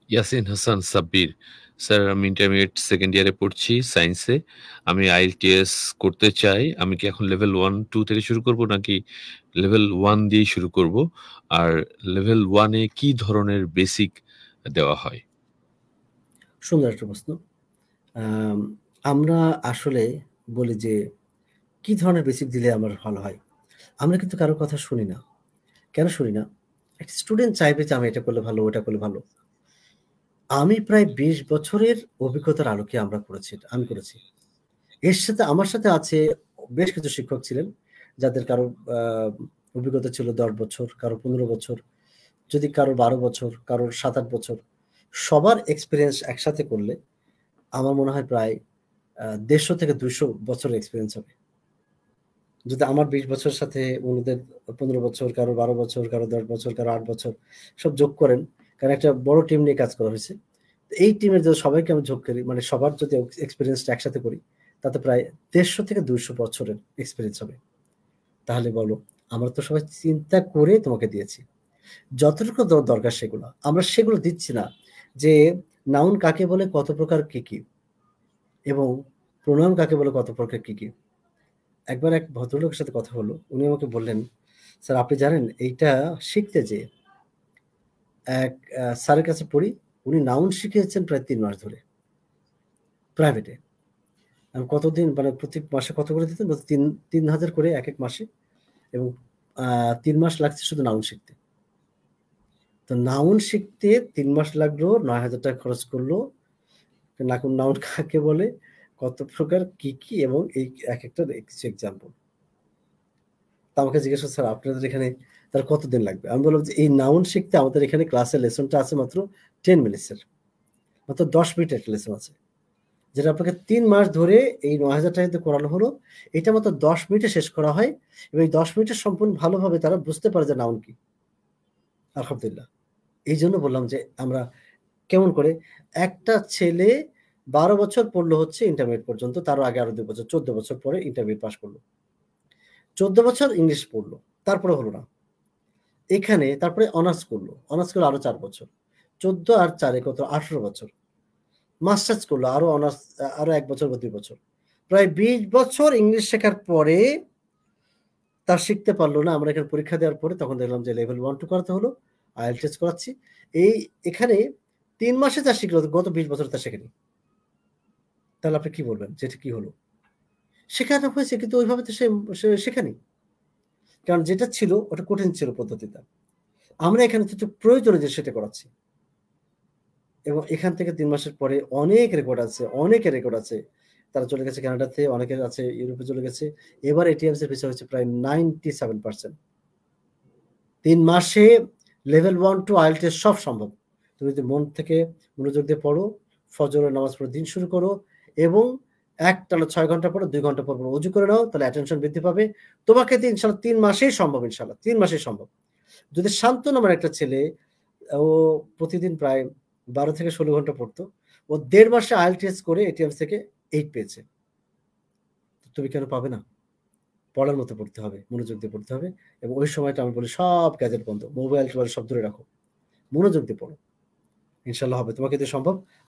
Yasin Hasan Sabbir. Sir আমি intermediate second ইয়ারে পড়ছি সায়েন্সে। আমি IELTS করতে চাই। আমি কি এখন লেভেল 1, 2 থেকে শুরু করব নাকি লেভেল 1 দিয়েই শুরু করব? আর লেভেল 1 এ কি ধরনের বেসিক দেওয়া হয়? সুন্দর একটা প্রশ্ন। আমরা আসলে বলি যে কি ধরনের বেসিক দিলে আমার ভালো হয়? আমরা কিন্তু কারো কথা শুনি না। কেন শুনি না? একটা স্টুডেন্ট চাইবে যে আমি এটা করলে ভালো, ওটা করলে ভালো। আমি প্রায় ২০ বছরের অভিজ্ঞতার আলোকে আমি করেছি। এর সাথে আমার সাথে আছে বেশ কিছু শিক্ষক ছিলেন, যাদের কারো আ অভিজ্ঞতা ছিল ১০ বছর, কারো ১৫ বছর, যদি কারো ১২ বছর, কারোর ৭-৮ বছর। সবার এক্সপেরিয়েন্স একসাথে করলে আমার মনে হয় প্রায় ১৫০ থেকে ২০০ বছরের এক্সপেরিয়েন্স হবে। যদি আমার ২০ বছরের সাথে অন্যদের ১৫ বছর, কারো ১২ বছর, কারো ১০ বছর, কারো ৮ বছর সব যোগ করেন। কারণ একটা বড় টিম নিয়ে কাজ করা হয়েছে। তো এই টিমের যদি সবাইকে আমি যোগ করি, মানে সবার যদি এক্সপেরিয়েন্সটা একসাথে করি, তাতে প্রায় ১৫০ থেকে ২০০ বছরের এক্সপেরিয়েন্স হবে। তাহলে বলো, আমরা তো সবাই চিন্তা করে তোমাকে দিয়েছি। যতটুকু দরকার সেগুলো। আমরা সেগুলো দিচ্ছি না। যে নাউন কাকে বলে, কত প্রকার কি, কি? এবং প্রোনাউন কাকে বলে, কত প্রকার কি, কি? একবার এক ভদ্রলোকের সাথে কথা হলো। উনি আমাকে বললেন, "স্যার আপনি জানেন এইটা শিখতে যেয়ে এক স্যারের কাছে পড়ি, উনি নাউন শিখিয়েছেন প্রায় ৩ মাস ধরে, প্রাইভেটে। আমি কতদিন মানে প্রতি মাসে কত করে দিতেন? বলছে ৩,০০০ করে একেক মাসে এবং ৩ মাস লাগছে শুধু নাউন শিখতে। তো নাউন শিখতে ৩ মাস লাগলো, ৳৯,০০০ খরচ করলো। নাউন কাকে বলে, কত প্রকার কি, কি এবং এই একেকটার কিছু এক্সাম্পল। তো আমাকে জিজ্ঞেস করছে, "স্যার আপনাদের এখানে তাহলে কতদিন লাগবে?" আমি বললাম যে, "এই নাউন শিখতে আমাদের এখানে ক্লাসের লেসনটা আছে মাত্র 10 মিনিটসের। মাত্র ১০ মিনিটের একটা লেসন আছে। যেটা আপনাকে ৩ মাস ধরে এই ৳৯,০০০ দিয়ে করানো হলো। এটা মাত্র ১০ মিনিটে শেষ করা হয় এবং এই ১০ মিনিটে সম্পূর্ণ ভালোভাবে তারা বুঝতে পারে যে নাউন কি। আলহামদুলিল্লাহ। এইজন্য বললাম যে আমরা কেমন করে একটা ছেলে ১২ বছর পড়লো হচ্ছে ইন্টারমিডিয়েট পর্যন্ত। তারও আগে আরো ২ বছর, ১৪ বছর পরে ইন্টারমিডিয়েট পাস করলো। ১৪ বছর ইংলিশ পড়লো। তারপরে হলো না। এখানে তারপরে অনার্স করলো। অনার্স করলো আরো ৪ বছর। ১৪ আর ৪ এ কত ১৮ বছর। মাস্টার্স করলো আরো অনার্স আরো ১ বছর বা ২ বছর। প্রায় ২০ বছর ইংলিশ শেখার পরে তার শিখতে পারলো না। আমরা এখানে পরীক্ষা দেওয়ার পরে তখন দেখলাম যে লেভেল 1 2 করাতে হলো। IELTS করাচ্ছি। এখানে ৩ মাসে যা শিখলো গত ২০ বছর তা শেখেনি। তাহলে আপনি কি বলবেন যে এটা কি হলো? শেখানো হয়েছে কিন্তু ওইভাবে তো সে শেখেনি। কারণ যেটা ছিল ওটা কঠিন ছিল পদ্ধতিটা। আমরা এখানে যেটা প্রয়োজনে যে সেটা করাচ্ছি। এবং এখান থেকে ৩ মাসের পরে অনেক রেকর্ড আছে, অনেকের রেকর্ড আছে। তারা চলে গেছে কানাডাতে, অনেকের আছে ইউরোপে চলে গেছে। এবার ATMS এর ভিসা হয়েছে প্রায় 97%। ৩ মাসে লেভেল 1 টু IELTS সব সম্ভব। তুমি যদি মন থেকে মনোযোগ দিয়ে পড়ো, ফজরের নামাজ পড়ে দিন শুরু করো এবং একটানা ৬ ঘন্টা পড়ো, ২ ঘন্টা পর অজু করে নাও, তাহলে অ্যাটেনশন বৃদ্ধি পাবে। তোমাকে ইনশাআল্লাহ ৩ মাসেই সম্ভব ইনশাআল্লাহ। ৩ মাসেই সম্ভব। যদি শান্ত নামের একটা ছেলে, ও প্রতিদিন প্রায় ১২ থেকে ১৬ ঘন্টা পড়তো। ও ১.৫ মাসে IELTS করে ATMS থেকে 8 পেয়েছে। তুমি কেন পাবে না? পড়ার মতো পড়তে হবে, মনোযোগ দিয়ে পড়তে হবে এবং ওই সময়টা আমি বলি সব গ্যাজেট বন্ধ। মোবাইল-টোবাইল সব দূরে রাখো। মনোযোগ দিয়ে পড়ো। ইনশাআল্লাহ হবে। তোমাকে দিয়ে সম্ভব।